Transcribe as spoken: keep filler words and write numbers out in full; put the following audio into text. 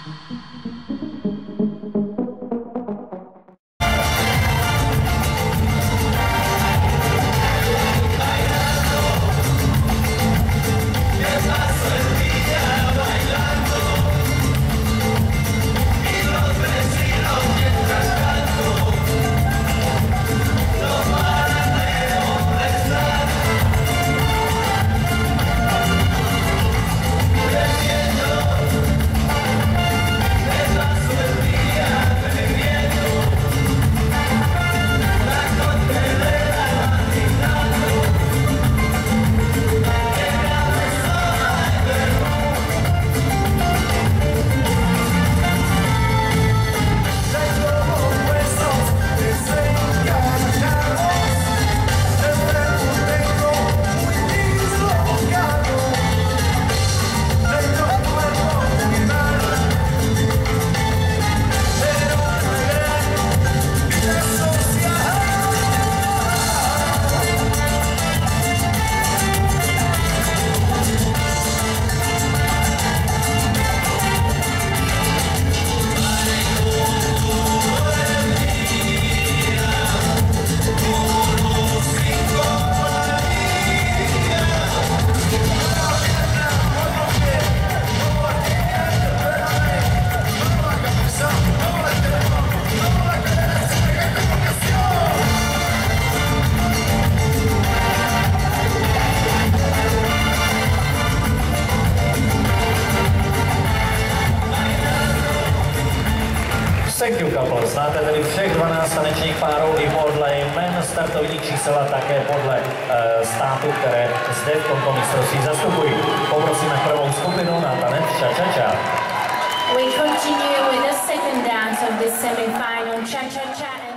Thank you couple. Znáte tedy všech dvanáct tanečních párů i podle jmen, startovní čísel a také podle uh, států, které zde v tomto mistrovství zastupují. Poprosíme prvou skupinu na tanec Cha Cha Cha. We continue with the second dance of this semi-final Cha Cha Cha.